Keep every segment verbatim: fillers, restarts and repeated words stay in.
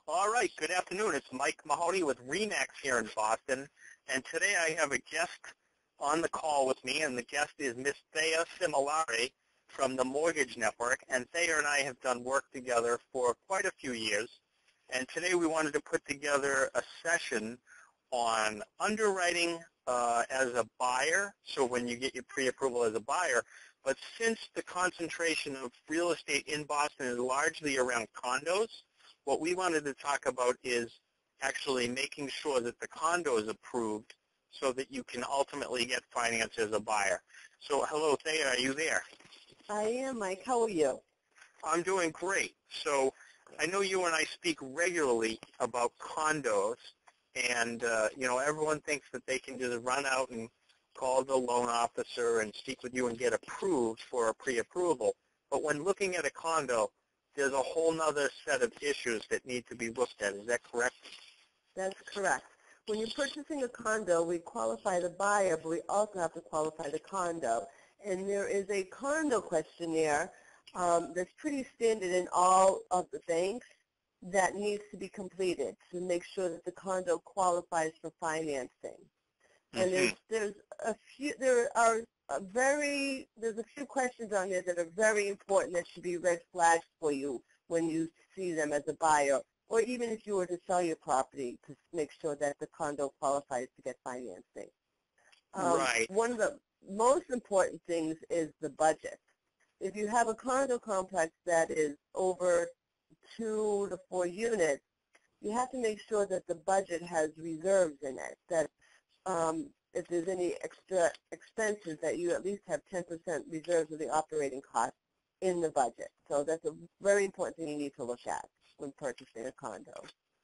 All right, good afternoon. It's Mike Mahoney with RE/MAX here in Boston, and today I have a guest on the call with me, and the guest is Miss Thea Similare from the Mortgage Network, and Thea and I have done work together for quite a few years, and today we wanted to put together a session on underwriting uh, as a buyer, so when you get your pre-approval as a buyer, but since the concentration of real estate in Boston is largely around condos, what we wanted to talk about is actually making sure that the condo is approved so that you can ultimately get financed as a buyer. So, hello, Thea, are you there? I am, Mike. How are you? I'm doing great. So, I know you and I speak regularly about condos, and, uh, you know, everyone thinks that they can just run out and call the loan officer and speak with you and get approved for a pre-approval. But when looking at a condo, there's a whole other set of issues that need to be looked at. Is that correct? That's correct. When you're purchasing a condo, we qualify the buyer, but we also have to qualify the condo. And there is a condo questionnaire um, that's pretty standard in all of the banks that needs to be completed to make sure that the condo qualifies for financing. And there's, there's a few, there are a very, there's a few questions on there that are very important that should be red flags for you when you see them as a buyer, or even if you were to sell your property to make sure that the condo qualifies to get financing. Um, right. One of the most important things is the budget. If you have a condo complex that is over two to four units, you have to make sure that the budget has reserves in it, that um, if there's any extra expenses, that you at least have ten percent reserves of the operating costs in the budget. So that's a very important thing you need to look at when purchasing a condo.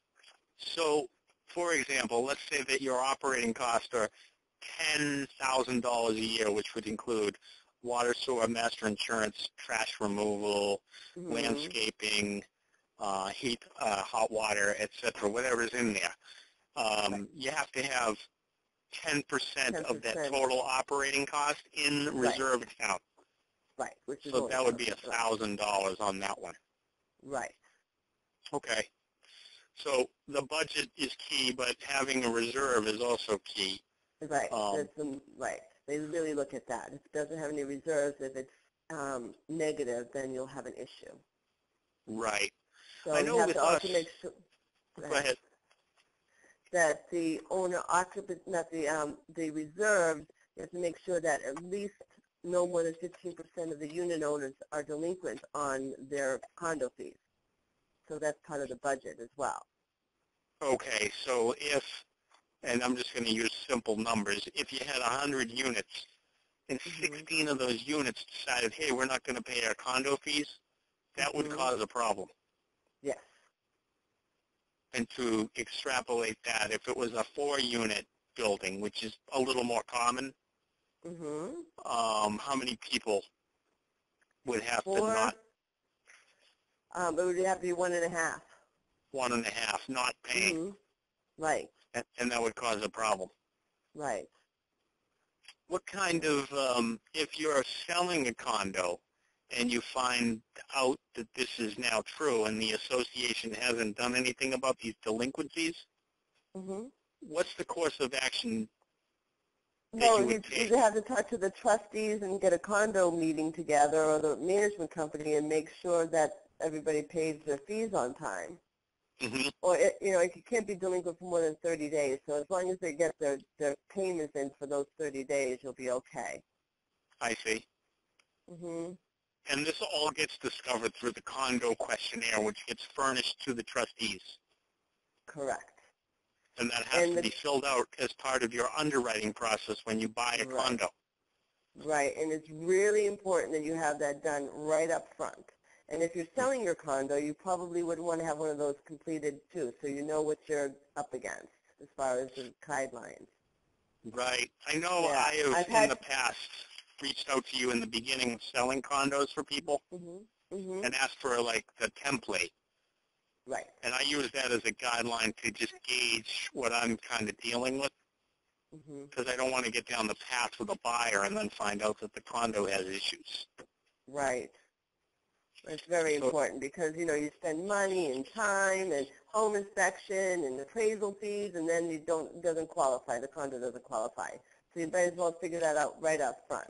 So, for example, let's say that your operating costs are ten thousand dollars a year, which would include water, sewer, master insurance, trash removal, mm-hmm. landscaping, uh, heat, uh, hot water, et cetera, whatever's in there. Um, right. You have to have ten percent of that total operating cost in the reserve right. account. Right. Which is so that would be one thousand dollars on that one. Right. Okay. So the budget is key, but having a reserve is also key. Right. Um, some, right. They really look at that. If it doesn't have any reserves, if it's um, negative, then you'll have an issue. Right. So I know you have with to us, also make sure. Go ahead. That the owner occupant, not the um, the reserves, you have to make sure that at least no more than fifteen percent of the unit owners are delinquent on their condo fees. So that's part of the budget as well. Okay, so if, and I'm just going to use simple numbers, if you had one hundred units and mm-hmm. sixteen of those units decided, hey, we're not going to pay our condo fees, that mm-hmm. would cause a problem. Yes. And to extrapolate that, if it was a four-unit building, which is a little more common, mm-hmm. um, how many people would have Four, to not? Um, it would have to be one and a half. One and a half, not paying. Mm-hmm. Right. And, and that would cause a problem. Right. What kind of, um, if you're selling a condo, and you find out that this is now true and the association hasn't done anything about these delinquencies, mm-hmm. what's the course of action that well, you would you take? either have to talk to the trustees and get a condo meeting together or the management company and make sure that everybody pays their fees on time. Mm-hmm. Or, it, you know, it can't be delinquent for more than thirty days. So as long as they get their, their payments in for those thirty days, you'll be okay. I see. Mm-hmm. And this all gets discovered through the condo questionnaire, which gets furnished to the trustees. Correct. And that has and to the, be filled out as part of your underwriting process when you buy a right. condo. Right, and it's really important that you have that done right up front. And if you're selling your condo, you probably would want to have one of those completed too, so you know what you're up against as far as the guidelines. Right. I know yeah. I have I've in had, the past reached out to you in the beginning of selling condos for people mm-hmm, mm-hmm. and asked for like the template. Right. And I use that as a guideline to just gauge what I'm kind of dealing with, because mm-hmm. I don't want to get down the path with a buyer and then find out that the condo has issues. Right. It's very So- important because, you know, you spend money and time and home inspection and appraisal fees, and then you don't, it doesn't qualify. The condo doesn't qualify. So you might as well figure that out right up front.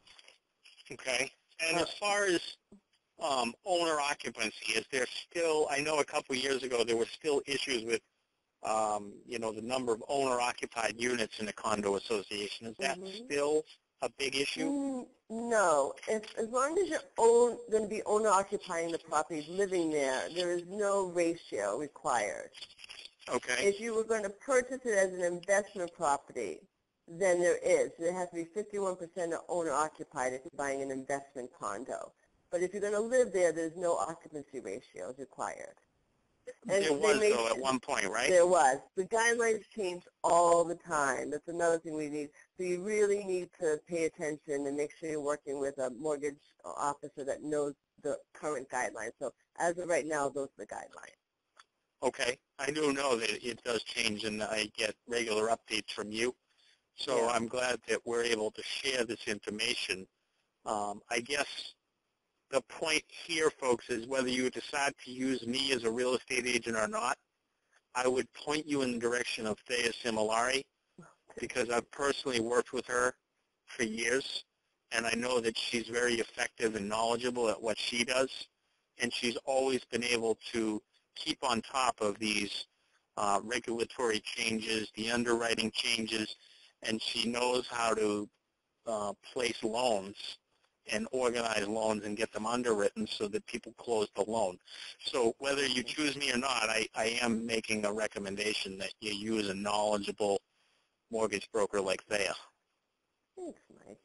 Okay. And Uh, as far as um, owner occupancy, is there still, I know a couple of years ago there were still issues with, um, you know, the number of owner-occupied units in a condo association. Is that Mhm. still a big issue? Mm, no. If, as long as you're own, going to be owner occupying the property, living there, there is no ratio required. Okay. If you were going to purchase it as an investment property, then there is. There has to be fifty-one percent owner occupied if you're buying an investment condo. But if you're going to live there, there's no occupancy ratios required. And There they was, may- though, at one point, right? There was. The guidelines change all the time. That's another thing we need. So you really need to pay attention and make sure you're working with a mortgage officer that knows the current guidelines. So as of right now, those are the guidelines. Okay. I do know that it does change, and I get regular updates from you. So Yeah. I'm glad that we're able to share this information. Um, I guess the point here, folks, is whether you decide to use me as a real estate agent or not, I would point you in the direction of Thea Similari, because I've personally worked with her for years, and I know that she's very effective and knowledgeable at what she does, and she's always been able to keep on top of these uh, regulatory changes, the underwriting changes, and she knows how to uh, place loans and organize loans and get them underwritten so that people close the loan. So whether you choose me or not, I, I am making a recommendation that you use a knowledgeable mortgage broker like Thea. Thanks, Mike.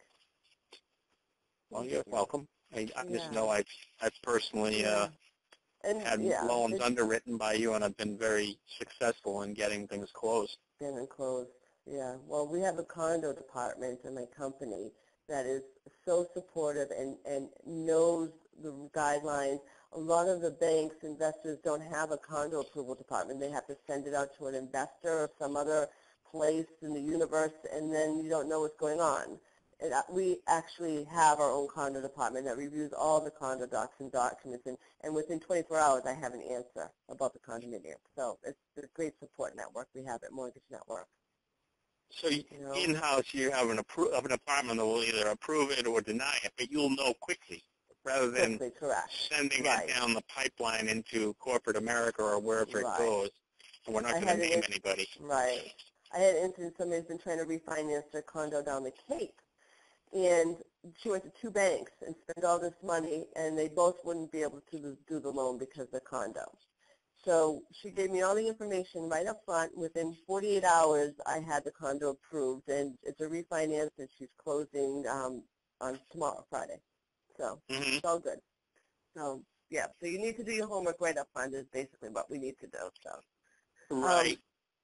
Well, Thank you're you. welcome. I, I just Yeah. know I've, I've personally uh, And had yeah, loans it's underwritten by you, and I've been very successful in getting things closed. been enclosed. Yeah. Well, we have a condo department in my company that is so supportive and, and knows the guidelines. A lot of the banks, investors don't have a condo approval department. They have to send it out to an investor or some other place in the universe, and then you don't know what's going on. And uh, we actually have our own condo department that reviews all the condo docs and documents, and, and within twenty-four hours I have an answer about the condominium. So it's a great support network we have at Mortgage Network. So you, You know? in-house, you have an, appro- of an apartment that will either approve it or deny it, but you'll know quickly, rather than Quickly, correct. sending Right. it down the pipeline into corporate America or wherever Right. it goes. And we're not I going had to an name in- anybody. Right. I had an instance, somebody's been trying to refinance their condo down the Cape, and she went to two banks and spent all this money, and they both wouldn't be able to do the loan because of the condo. So she gave me all the information right up front. Within forty-eight hours, I had the condo approved, and it's a refinance, and she's closing um, on tomorrow, Friday. So Mm-hmm. it's all good. So, yeah, so you need to do your homework right up front is basically what we need to do. So. Right.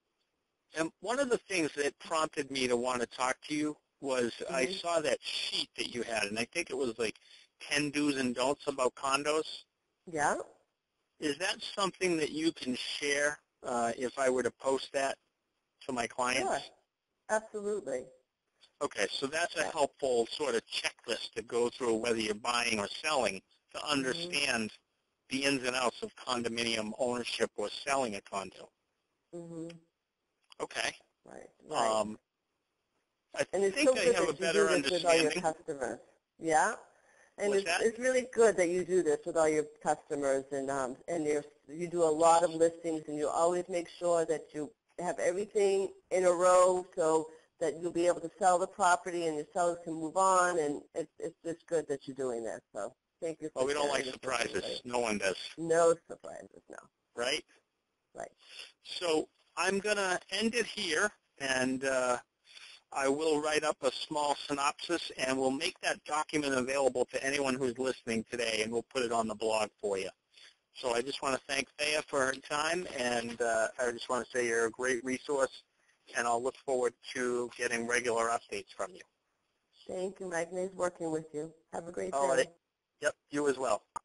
Um, and one of the things that prompted me to want to talk to you was mm-hmm. I saw that sheet that you had, and I think it was like ten do's and don'ts about condos. Yeah. Is that something that you can share uh, if I were to post that to my clients? Sure. Absolutely. Okay, so that's a helpful sort of checklist to go through whether you're buying or selling to understand mm-hmm. the ins and outs of condominium ownership or selling a condo. Mm-hmm. Okay. Right. Right. Um, I and it's think so good I have that a better you do this with all your understanding. customers. Yeah. And What's it's, that? it's really good that you do this with all your customers, and um, and you you do a lot of listings, and you always make sure that you have everything in a row so that you'll be able to sell the property and your sellers can move on, and it's it's just good that you're doing this. So thank you for Well, we don't sharing like this surprises. with everybody. No one does. No surprises, no. Right? Right. So I'm going to end it here, and uh, I will write up a small synopsis, and we'll make that document available to anyone who's listening today, and we'll put it on the blog for you. So I just want to thank Thea for her time, and uh, I just want to say you're a great resource, and I'll look forward to getting regular updates from you. Thank you, Mike. Nice working with you. Have a great All day. right. Yep, you as well.